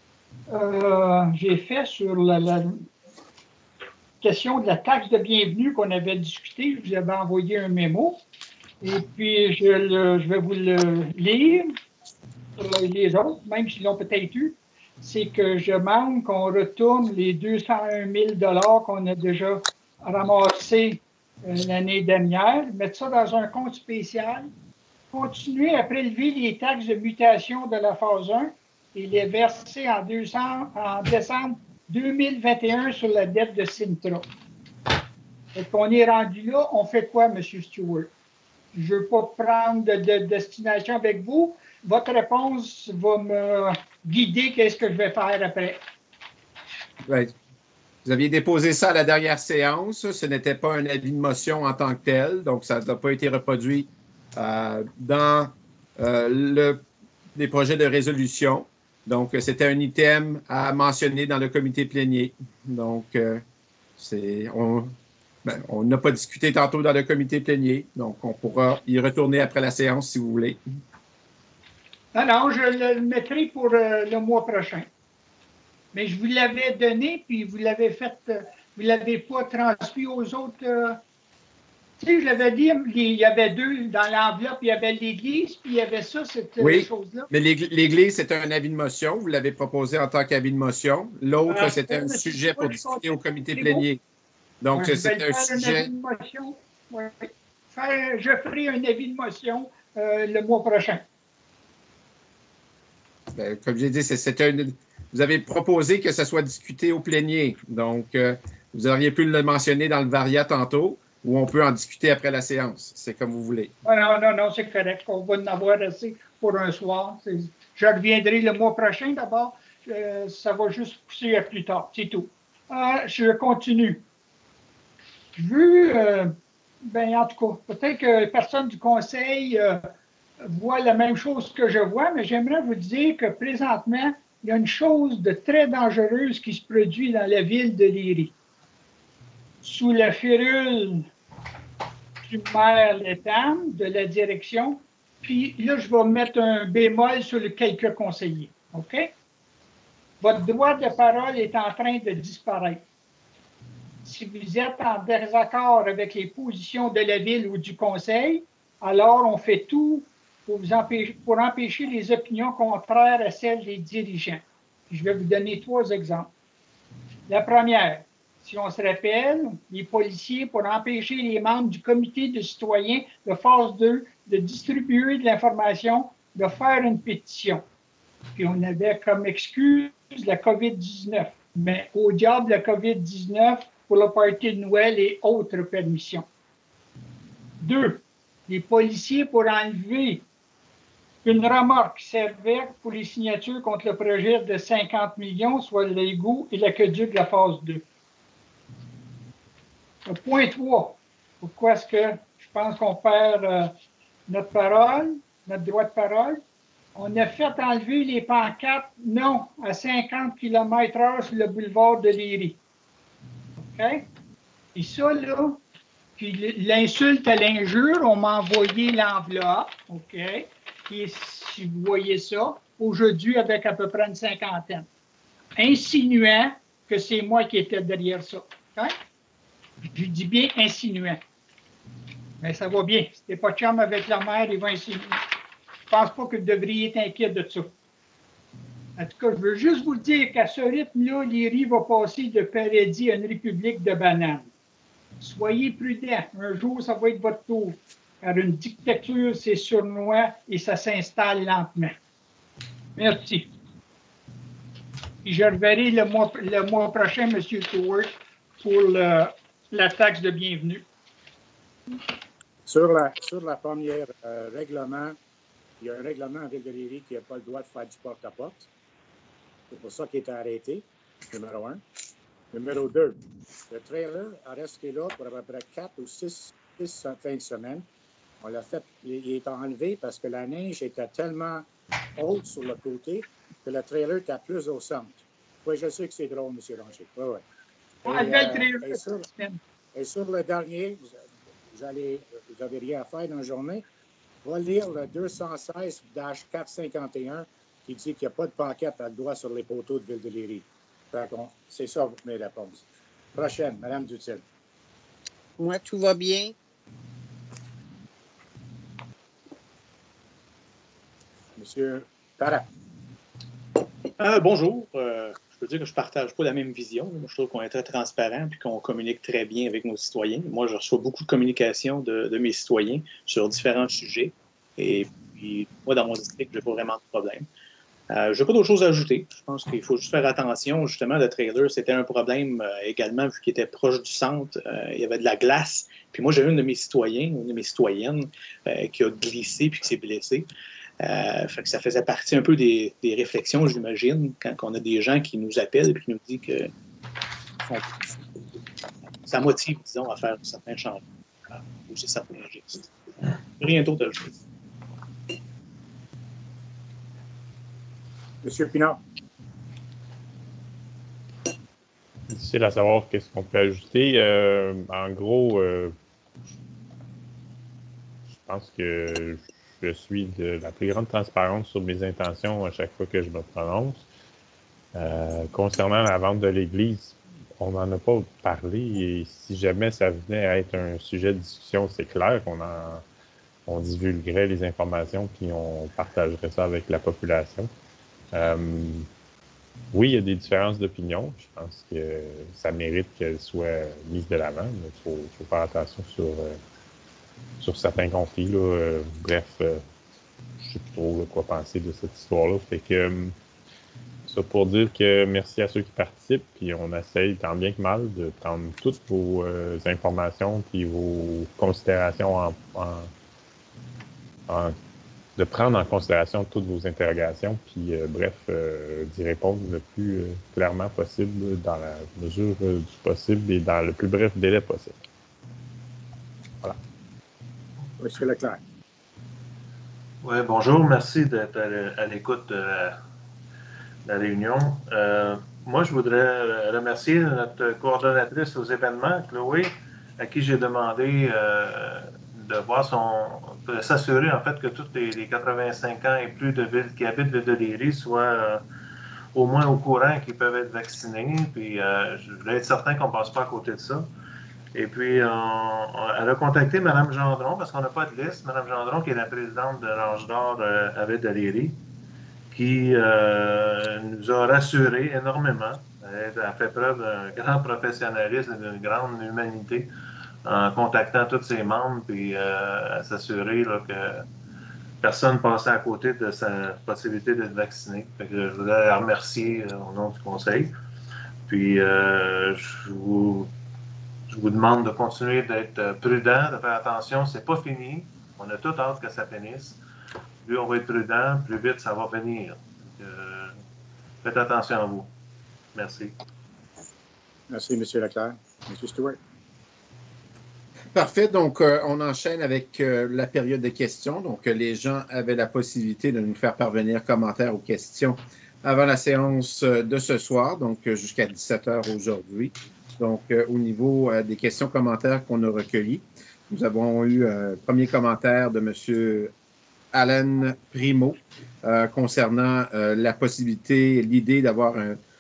J'ai fait sur la question de la taxe de bienvenue qu'on avait discuté. Je vous avais envoyé un mémo. Et puis, je vais vous le lire pour les autres, même s'ils l'ont peut-être eu. C'est que je demande qu'on retourne les 201 000 qu'on a déjà ramassés l'année dernière, mettre ça dans un compte spécial, continuer à prélever les taxes de mutation de la phase 1 et les verser en décembre 2021 sur la dette de Sintra. On est rendu là, on fait quoi, M. Stewart? Je ne veux pas prendre de destination avec vous. Votre réponse va me guider qu'est-ce que je vais faire après. Right. Vous aviez déposé ça à la dernière séance. Ce n'était pas un avis de motion en tant que tel, donc ça n'a pas été reproduit dans les projets de résolution. Donc, c'était un item à mentionner dans le comité plénier. Donc, on n'a pas discuté tantôt dans le comité plénier, donc on pourra y retourner après la séance si vous voulez. Non, je le mettrai pour le mois prochain. Mais je vous l'avais donné, puis vous l'avez fait, vous ne l'avez pas transmis aux autres. Tu sais, je l'avais dit, il y avait 2 dans l'enveloppe, il y avait l'Église, puis il y avait ça, cette chose-là. Mais l'Église, c'était un avis de motion. Vous l'avez proposé en tant qu'avis de motion. L'autre, c'était un sujet pour discuter au comité plénier. Donc, c'était un sujet. Je ferai un avis de motion le mois prochain. Bien, comme j'ai dit, vous avez proposé que ça soit discuté au plénier. Donc, vous auriez pu le mentionner dans le Varia tantôt. ou on peut en discuter après la séance. C'est comme vous voulez. Non, c'est correct. On va en avoir assez pour un soir. Je reviendrai le mois prochain d'abord. Ça va juste pousser à plus tard. C'est tout. Je continue. En tout cas, peut-être que les personnes du conseil voient la même chose que je vois, mais j'aimerais vous dire que présentement, il y a une chose de très dangereuse qui se produit dans la ville de Léry. Sous la férule du maire Létham, de la direction, puis là, je vais mettre un bémol sur les quelques conseillers. OK? Votre droit de parole est en train de disparaître. Si vous êtes en désaccord avec les positions de la ville ou du conseil, alors on fait tout pour empêcher les opinions contraires à celles des dirigeants. Je vais vous donner 3 exemples. La première, si on se rappelle, les policiers, pour empêcher les membres du comité de citoyens de phase 2 de distribuer de l'information, de faire une pétition. Puis on avait comme excuse la COVID-19. Mais au diable, la COVID-19 pour le party de Noël et autres permissions. 2, les policiers pour enlever une remorque servait pour les signatures contre le projet de 50 millions, soit l'égout et l'aqueduc de la phase 2. Point 3. Pourquoi est-ce que je pense qu'on perd notre parole, notre droit de parole? On a fait enlever les pancartes non à 50 km/h sur le boulevard de Léry. OK? Et ça, là, puis l'insulte à l'injure, on m'a envoyé l'enveloppe. OK? Et si vous voyez ça, aujourd'hui, avec à peu près une cinquantaine, insinuant que c'est moi qui étais derrière ça. OK? Je dis bien insinuant. Mais ça va bien. Si t'es pas chum avec la mère, il va insinuer. Je pense pas que vous devriez être inquiet de ça. En tout cas, je veux juste vous dire qu'à ce rythme-là, Léry va passer de paradis à une république de bananes. Soyez prudents. Un jour, ça va être votre tour. Car une dictature, c'est sournois et ça s'installe lentement. Merci. Et je reverrai le mois prochain, M. Stewart, pour la taxe de bienvenue. Sur la première règlement, il y a un règlement en Ville de Léry qui n'a pas le droit de faire du porte-à-porte. C'est pour ça qu'il est arrêté, numéro 1. Numéro 2, le trailer a resté là pour à peu près 4 ou 6 fins de semaine. On l'a fait, il est enlevé parce que la neige était tellement haute sur le côté que le trailer était plus au centre. Oui, je sais que c'est drôle, M. Ranger. Oui, oui. Et sur le dernier, vous n'avez rien à faire dans la journée. Va lire le 216-451 qui dit qu'il n'y a pas de pancarte à le droit sur les poteaux de Ville de Léry. C'est ça mes réponses. Prochaine, Mme Dutil. Moi, tout va bien. Monsieur Parra. Bonjour. Je peux dire que je ne partage pas la même vision. Moi, je trouve qu'on est très transparent et qu'on communique très bien avec nos citoyens. Moi, je reçois beaucoup de communication de mes citoyens sur différents sujets. Et puis, moi, dans mon district, je n'ai pas vraiment de problème. Je n'ai pas d'autre chose à ajouter. Je pense qu'il faut juste faire attention. Justement, le trailer, c'était un problème également, vu qu'il était proche du centre. Il y avait de la glace. Puis moi, j'ai une de mes citoyens, une de mes citoyennes, qui a glissé puis qui s'est blessée. Fait que ça faisait partie un peu des réflexions, j'imagine, quand on a des gens qui nous appellent et qui nous disent que ça motive, disons, à faire certains changements, à poser certains gestes. Rien d'autre à ajouter. Monsieur Pinard. Difficile à savoir qu'est-ce qu'on peut ajouter. En gros, je pense que je suis de la plus grande transparence sur mes intentions à chaque fois que je me prononce. Concernant la vente de l'Église, on n'en a pas parlé et si jamais ça venait à être un sujet de discussion, c'est clair qu'on divulguerait les informations puis on partagerait ça avec la population. Oui, il y a des différences d'opinion. Je pense que ça mérite qu'elles soient mises de l'avant, mais il faut faire attention sur certains conflits. Bref, je ne sais plus trop quoi penser de cette histoire-là. Fait que ça pour dire que merci à ceux qui participent, puis on essaye tant bien que mal de prendre toutes vos informations puis vos considérations de prendre en considération toutes vos interrogations, puis d'y répondre le plus clairement possible dans la mesure du possible et dans le plus bref délai possible. Voilà. Monsieur Leclerc. Oui, bonjour. Merci d'être à l'écoute de la réunion. Moi, je voudrais remercier notre coordonnatrice aux événements, Chloé, à qui j'ai demandé de s'assurer en fait que tous les 85 ans et plus de villes qui habitent l'île de Léry soient au moins au courant qu'ils peuvent être vaccinés. Puis je voulais être certain qu'on ne passe pas à côté de ça. Et puis, elle a contacté Mme Gendron, parce qu'on n'a pas de liste. Mme Gendron, qui est la présidente de l'Ange d'Or à l'île de Léry, qui nous a rassurés énormément. Elle a fait preuve d'un grand professionnalisme et d'une grande humanité en contactant tous ses membres, puis à s'assurer que personne ne passait à côté de sa possibilité d'être vacciné. Fait que je voudrais la remercier au nom du Conseil. Puis je vous demande de continuer d'être prudent, de faire attention. C'est pas fini. On a tout hâte que ça finisse. Plus on va être prudent, plus vite ça va venir. Donc, faites attention à vous. Merci. Merci, M. Leclerc. M. Stewart. Parfait. Donc, on enchaîne avec la période de questions. Donc, les gens avaient la possibilité de nous faire parvenir commentaires ou questions avant la séance de ce soir, donc jusqu'à 17h aujourd'hui. Donc, au niveau des questions-commentaires qu'on a recueillis, nous avons eu un premier commentaire de M. Alan Primo concernant la possibilité, l'idée d'avoir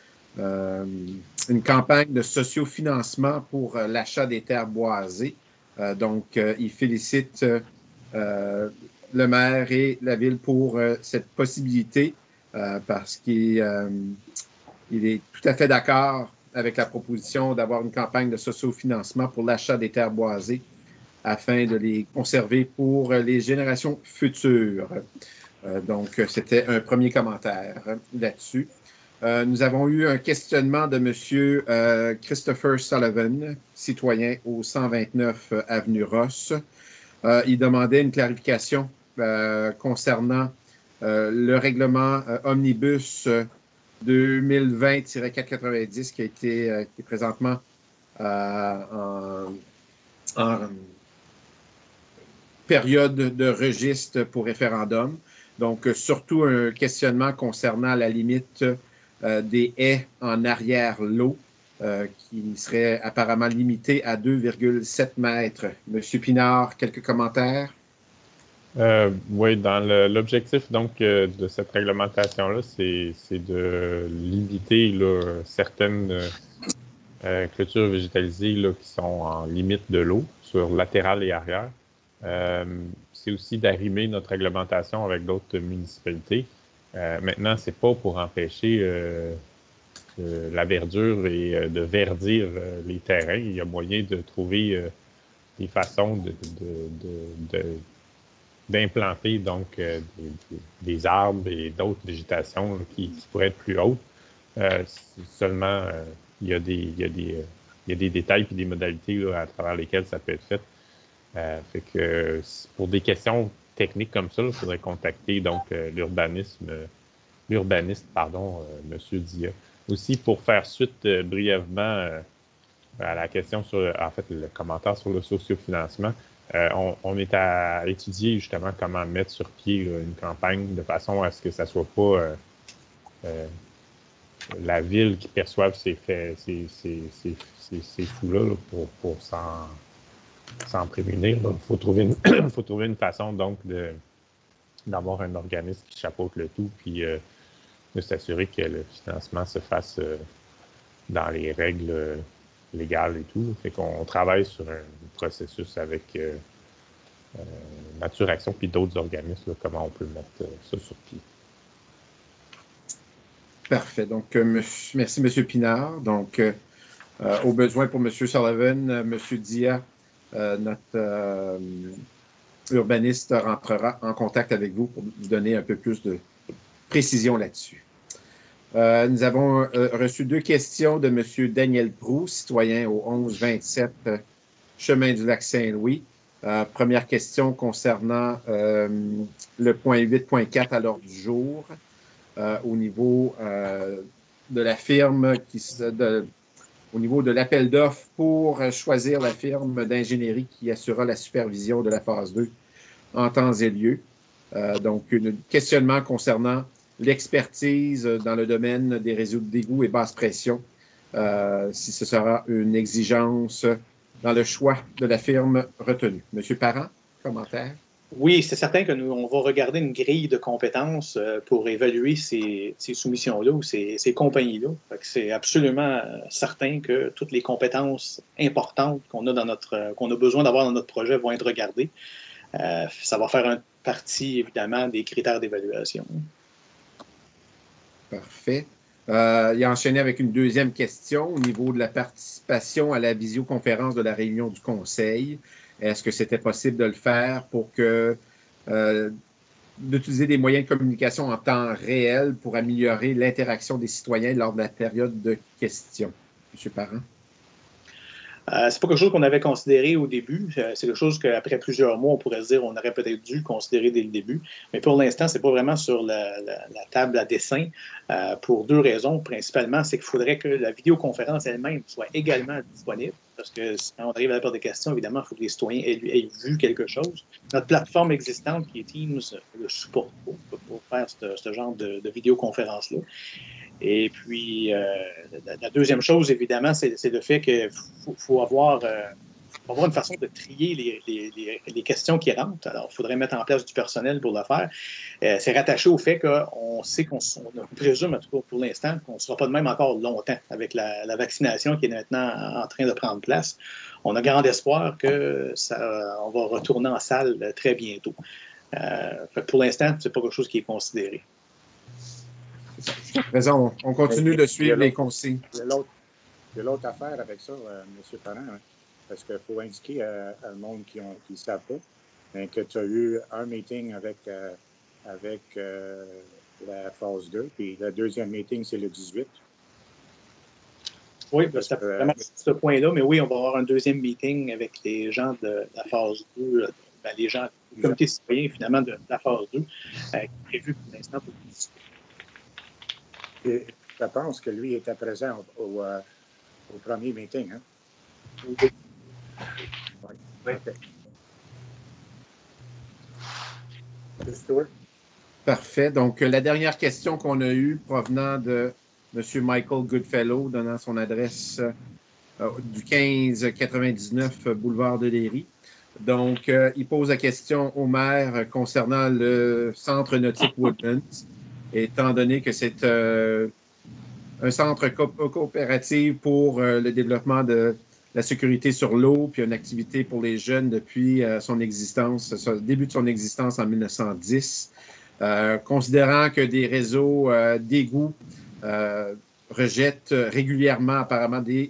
une campagne de sociofinancement pour l'achat des terres boisées. Donc, il félicite le maire et la ville pour cette possibilité parce qu'il est tout à fait d'accord avec la proposition d'avoir une campagne de sociofinancement pour l'achat des terres boisées afin de les conserver pour les générations futures. Donc, c'était un premier commentaire là-dessus. Nous avons eu un questionnement de M. Christopher Sullivan, citoyen au 129 Avenue Ross. Il demandait une clarification concernant le règlement Omnibus 2020-490 qui est présentement en période de registre pour référendum. Donc, surtout un questionnement concernant la limite des haies en arrière-lot qui serait apparemment limitée à 2,7 mètres. Monsieur Pinard, quelques commentaires? Oui, dans l'objectif donc de cette réglementation-là, c'est de limiter là, certaines clôtures végétalisées là, qui sont en limite de l'eau sur latéral et arrière. C'est aussi d'arrimer notre réglementation avec d'autres municipalités. Maintenant, c'est pas pour empêcher la verdure et de verdir les terrains. Il y a moyen de trouver des façons d'implanter donc des arbres et d'autres végétations là, qui pourraient être plus hautes. Seulement, il y a des détails et des modalités là, à travers lesquelles ça peut être fait. Fait que pour des questions techniques comme ça, il faudrait contacter donc l'urbaniste, M. Dia. Aussi, pour faire suite brièvement à la question sur, en fait, le commentaire sur le sociofinancement, on est à étudier justement comment mettre sur pied une campagne de façon à ce que ça ne soit pas la ville qui perçoive ces fous-là là, pour s'en prémunir. Il faut trouver une façon donc d'avoir un organisme qui chapeaute le tout, puis de s'assurer que le financement se fasse dans les règles légales et tout. Fait qu'on travaille sur un processus avec Nature Action puis d'autres organismes, là, comment on peut mettre ça sur pied. Parfait. Donc, merci, M. Pinard. Donc, au besoin pour M. Sullivan, M. Dia, notre urbaniste rentrera en contact avec vous pour vous donner un peu plus de précision là-dessus. Nous avons reçu 2 questions de M. Daniel Proux, citoyen au 1127 Chemin du Lac-Saint-Louis. Première question concernant le point 8.4 à l'ordre du jour au niveau de la firme au niveau de l'appel d'offres pour choisir la firme d'ingénierie qui assurera la supervision de la phase 2 en temps et lieu. Donc, un questionnement concernant l'expertise dans le domaine des réseaux d'égout et basse pression, si ce sera une exigence dans le choix de la firme retenue. Monsieur Parent, commentaire? Oui, c'est certain que nous, on va regarder une grille de compétences pour évaluer ces soumissions-là ou ces compagnies-là. C'est absolument certain que toutes les compétences importantes qu'on a besoin d'avoir dans notre projet vont être regardées. Ça va faire partie, évidemment, des critères d'évaluation. Parfait. Il a enchaîné avec une deuxième question au niveau de la participation à la visioconférence de la réunion du Conseil. Est-ce que c'était possible de le faire pour d'utiliser des moyens de communication en temps réel pour améliorer l'interaction des citoyens lors de la période de questions? M. Parent. C'est pas quelque chose qu'on avait considéré au début. C'est quelque chose qu'après plusieurs mois, on pourrait se dire on aurait peut-être dû considérer dès le début. Mais pour l'instant, c'est pas vraiment sur la table à dessin pour 2 raisons. Principalement, c'est qu'il faudrait que la vidéoconférence elle-même soit également disponible. Parce que quand on arrive à la période de questions, évidemment, il faut que les citoyens aient vu quelque chose. Notre plateforme existante, qui est Teams, le supporte pour faire ce genre de vidéoconférence-là. Et puis, la deuxième chose, évidemment, c'est le fait qu'il faut avoir une façon de trier les questions qui rentrent. Alors, il faudrait mettre en place du personnel pour le faire. C'est rattaché au fait qu'on sait qu'on présume, en tout cas pour l'instant, qu'on ne sera pas de même encore longtemps avec la vaccination qui est maintenant en train de prendre place. On a grand espoir qu'on va retourner en salle très bientôt. Pour l'instant, ce n'est pas quelque chose qui est considéré. Raison, on continue de suivre les consignes. Il y a l'autre affaire avec ça, M. Parent, hein, parce qu'il faut indiquer à le monde qui ne savent pas que tu as eu un meeting avec la phase 2, puis le deuxième meeting, c'est le 18. Oui, c'est vraiment ce point-là, mais oui, on va avoir un deuxième meeting avec les gens de la phase 2, les gens du comité citoyen, finalement, de la phase 2, qui est prévu pour l'instant pour le 18. Et je pense que lui était présent au premier meeting. Hein? Oui. Oui. Okay. Stewart? Parfait. Donc, la dernière question qu'on a eue provenant de M. Michael Goodfellow, donnant son adresse du 1599 boulevard de Léry. Donc, il pose la question au maire concernant le centre nautique Woodlands, étant donné que c'est un centre coopératif pour le développement de la sécurité sur l'eau, puis une activité pour les jeunes depuis son existence, le début de son existence en 1910. Considérant que des réseaux d'égouts rejettent régulièrement apparemment des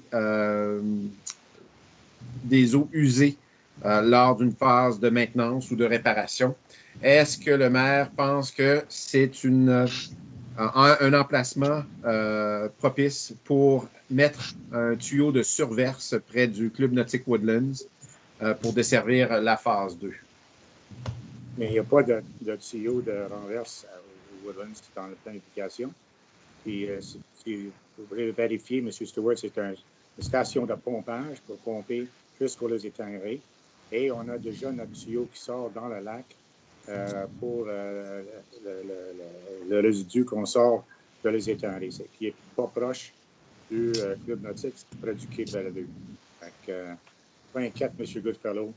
eaux usées lors d'une phase de maintenance ou de réparation. Est-ce que le maire pense que c'est un emplacement propice pour mettre un tuyau de surverse près du Club Nautique Woodlands pour desservir la phase 2? Mais il n'y a pas de tuyau de renverse au Woodlands dans la planification. Puis, si vous voulez vérifier, M. Stewart, c'est une station de pompage pour pomper jusqu'aux étangs-raies. Et on a déjà notre tuyau qui sort dans le lac pour le résidu qu'on sort de les étangs-raies, qui n'est pas proche du Club Nautique, c'est près du quai de Bellevue. Pas inquiète, M. Goodfellow.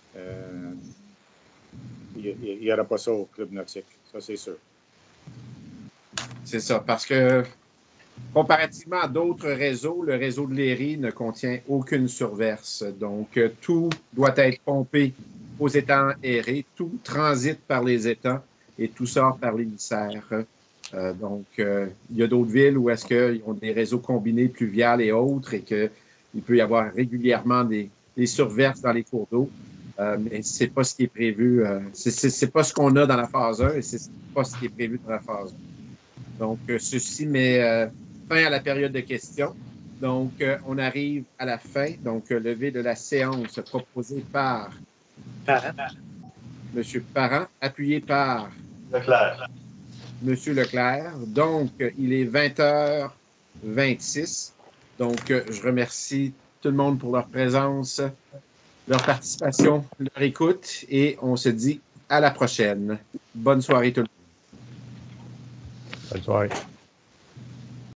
Il n'y aura pas ça au Club Nautique, ça c'est sûr. C'est ça, parce que comparativement à d'autres réseaux, le réseau de Léry ne contient aucune surverse. Donc, tout doit être pompé aux étangs aérés, tout transite par les étangs et tout sort par l'émissaire. Donc, il y a d'autres villes où est-ce qu'ils ont des réseaux combinés pluviales et autres et qu'il peut y avoir régulièrement des surverses dans les cours d'eau. Mais ce n'est pas ce qui est prévu. C'est pas ce qu'on a dans la phase 1 et ce n'est pas ce qui est prévu dans la phase 2. Donc, ceci met fin à la période de questions. Donc, on arrive à la fin. Donc, levée de la séance proposée par M. Parent, appuyé par Leclerc. M. Leclerc. Donc, il est 20h26. Donc, je remercie tout le monde pour leur présence, leur participation, leur écoute et on se dit à la prochaine. Bonne soirée tout le monde. Bonne soirée.